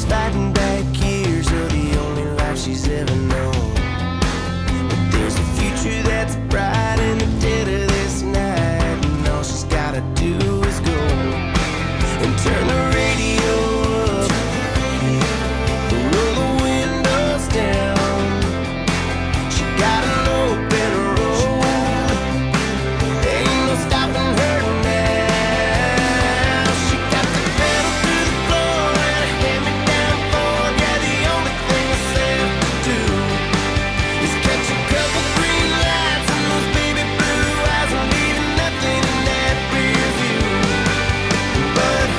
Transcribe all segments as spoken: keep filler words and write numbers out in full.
fighting back years of the only life she's ever known. But there's a future that's bright in the dead of this night, and all she's gotta do is go and turn the radio up, roll the windows down. She got an open road, ain't no stopping her now. She got the pedal to the floor and a hand-me-down Ford. Yeah, the only thing that's left to do is catch a couple green lights and those baby blue eyes, and leaving nothing in that rear view but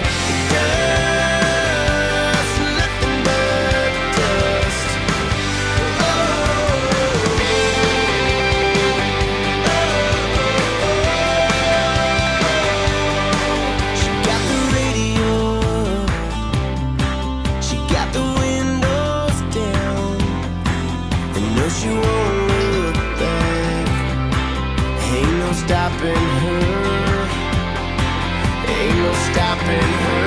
dust, nothing but dust. Oh, oh, oh, oh. She got the radio up, she got the windows down, and no, she won't look back. Ain't no stopping her, ain't no stopping her.